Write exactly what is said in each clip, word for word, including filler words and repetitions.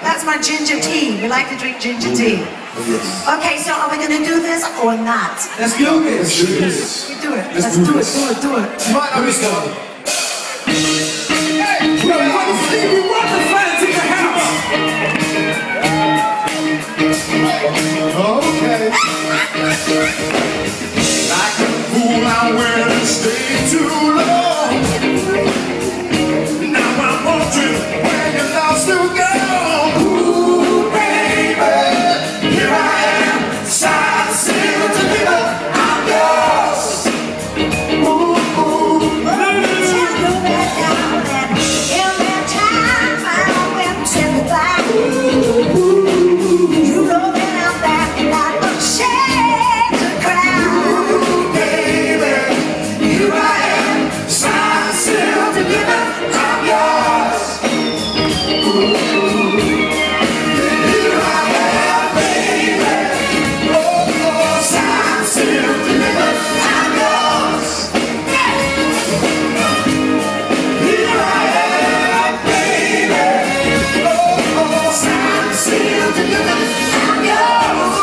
That's my ginger tea. We like to drink ginger tea. Yes. Okay, so are we going to do this or not? Let's do this. Let's do this. We do it. Let's, Let's do, do, this. it, do it, do it. You might not be started. Hey, we got Stevie Wonder fans in the house. Okay. Like a fool, I went and stayed too long. Now I'm wondering where you lost to go. Ooh, baby, here I am, side still to live. I'm yours. Ooh, ooh, you know that I'm back and I'm ashamed to cry. baby, here I am, side still to live. I'm yours. Ooh, here I am, baby. Oh, oh, side still to live. I'm yours. Here I am, baby. Oh, oh, side still to live. I'm yours.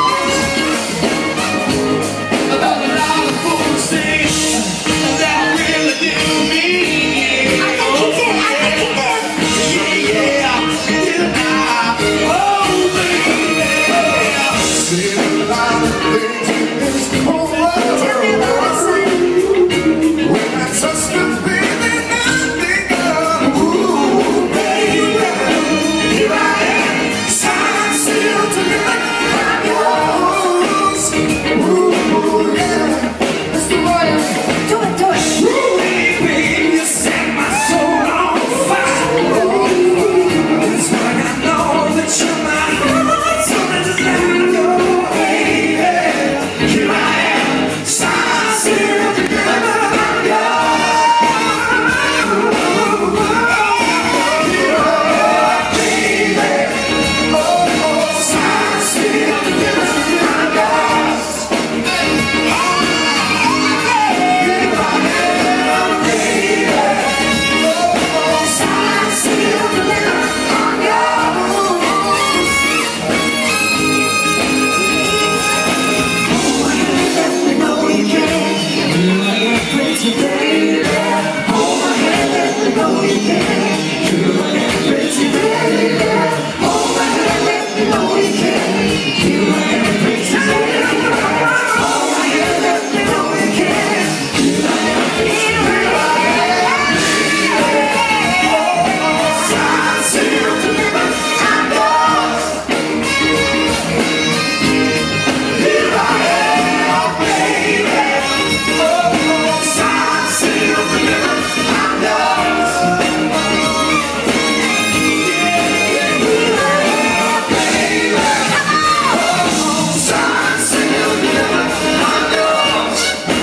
About a lot of foolish things that really didn't mean. I think he did, I think he did. Yeah, yeah, did I? Oh, baby, said a lot of things in this whole Tell me about it, world. son. When I touch the baby, nothing good. Ooh, baby, here I am, side still to live. I'm yours. Ooh, yeah, Mister Royal. Do it, do it. Ooh, baby, you set my soul on fire. That's why I know that you're my heart. So let's let go, baby. Here I am, side still to live. I'm yours. Here I am, baby. Oh, oh, side still to live. I'm yours. Here I am, baby. Oh, oh, side still to live. I'm yours. You know you can. You like a pretty baby. Hold my hand, let me know you can. You like a pretty baby. Hold my hand, let me know you can. You like a pretty baby. Hold my hand, let me know you can. You like a pretty Side still to live. I'm yours. Here I am, baby. Oh, oh, side still to live. I'm yours. Here I am, baby. Oh, oh, side still to live. I'm yours.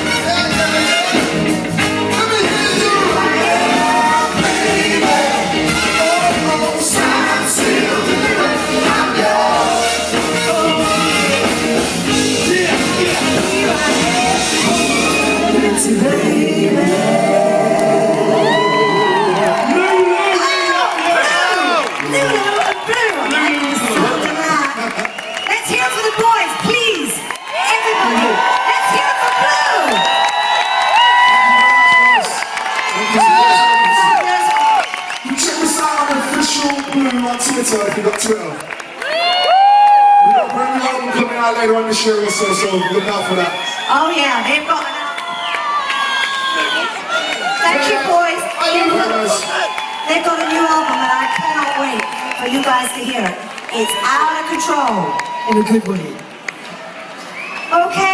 Let me hear you. Baby. Oh, oh, side still to live. I'm yours. Yeah, yeah. pretty baby. Lulu! Lulu and Blue. Something like. Let's hear it for the boys, please. Everybody, let's hear it for Blue. You check us out on official Blue on Twitter if you got Twitter. We got a brand new album coming out later on this year also, so look out for that. Oh yeah, they've got an album. Thank you, boys. They've got, they've got a new album and I cannot wait for you guys to hear it. It's out of control in a good way. Okay.